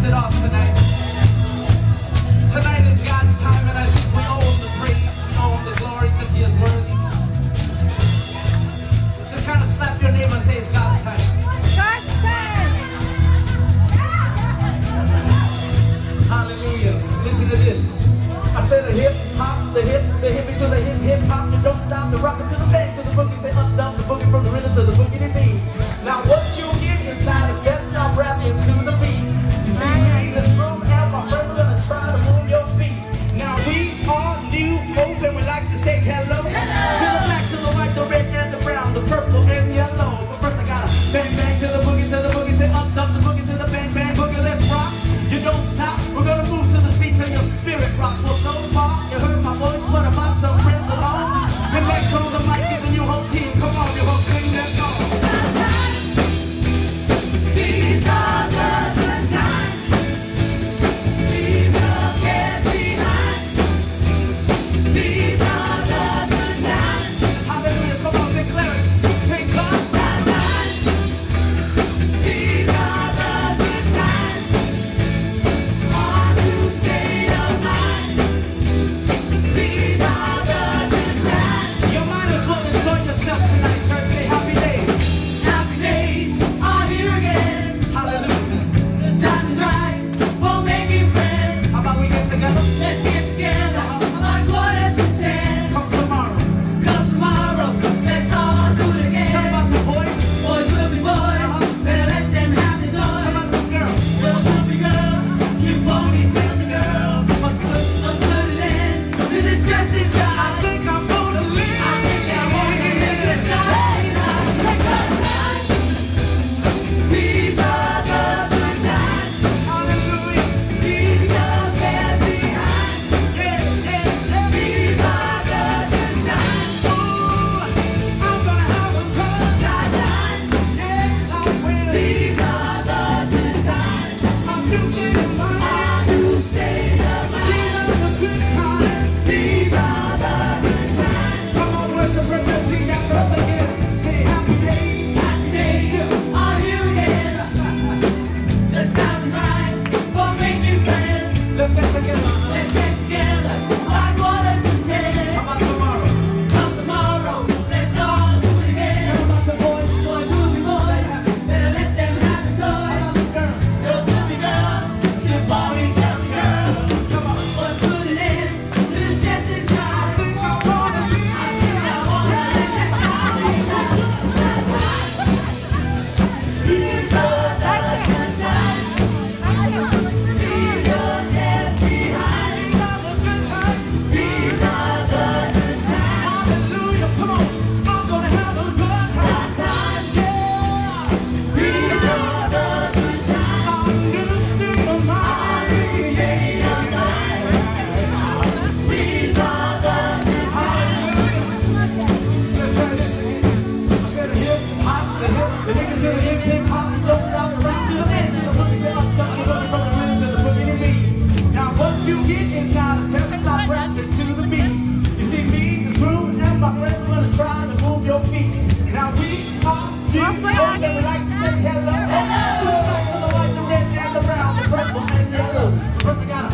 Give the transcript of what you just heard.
it off tonight. Tonight is God's time, and I think we owe him the praise, we owe him the glory, because he is worthy. Just kind of slap your neighbor and say it's God's time. God's time. Hallelujah. Listen to this. I said the hip hop, the hip to the hip hop, you don't stop, the rocket to the bang, to the boogie, say up jump, the boogie from the rhythm to the boogie to beat. Now what you get is not a test, I'm rapping to the beat. You see me in this room, and my friends are gonna try to move your feet. Now we are new hope, and we like to say hello, to the black, to the white, the red, and the brown, the purple, and the yellow. But first I gotta bang bang to the boogie, say up jump, the boogie to the bang bang boogie, let's rock. You don't stop, we're gonna move to the beat till your spirit rocks. Well, so far, you heard my voice, but I'm out some friends alone. And next on the mic, giving you whole team, come on, you whole thing, let's go. These are the good times. Leave your cares behind. These are the good times. Hallelujah, come on, declare it. Say God. These are the good times. Our new state of mind. These are the good times. You might as well enjoy yourself tonight, church. Say happy days. Happy days are here again. Hallelujah. The time is right for making friends. How about we get together? Let's get together about 9:45. Come tomorrow. Come tomorrow, let's all do it Tell again. about the boys. Boys will be boys, better let them have the How toy. about the girls? Girls will be girls, you ponytails and girls. What's good? Let's put it in to this dress is I right. think I'm gonna live. I think I wanna live it right. Take the time. These are the good times. Hallelujah. Leave your cares behind. Yeah, yeah, yeah. These are the good times. Ooh, I'm gonna have a good Good times. yes, I will. These are the good times. I'm using my Our new state of mind. these are the good times. These are the good times. Come on, worship, let's sing that verse again. Say happy days. Happy days are here again. The time is right for making friends. Let's get together. Let's get together like 1-10. How about tomorrow? Come tomorrow, let's all do it Tell again. about the boys. Boys will be boys, better let them have the How toys. about the girls? Girls will be girls, Your body tells girls. Come on. boys put it in to this dress is I right. think I wanna live. I think I wanna live this life. These are the good times. Leave your cares behind. These are the good times. These are the good times. Hallelujah. Come on. I'm gonna have a good time. Times. Yeah. These are the good times. I'm gonna stay on my State of mind. These are the good Hallelujah. Let's try this again. I said the hip hop, the hip to the hip hop. You don't stop the rock to the end to the boogie. Say up jump the boogie from the rhythm to the boogie to beat. Now what you get is not a test. I'm rapping to the beat. You see me, this groove, and my friends are gonna try to move your feet. Now we are new hope, and we like to say hello. To the black, to the white, the red, and the brown, the purple, and the yellow. First I gotta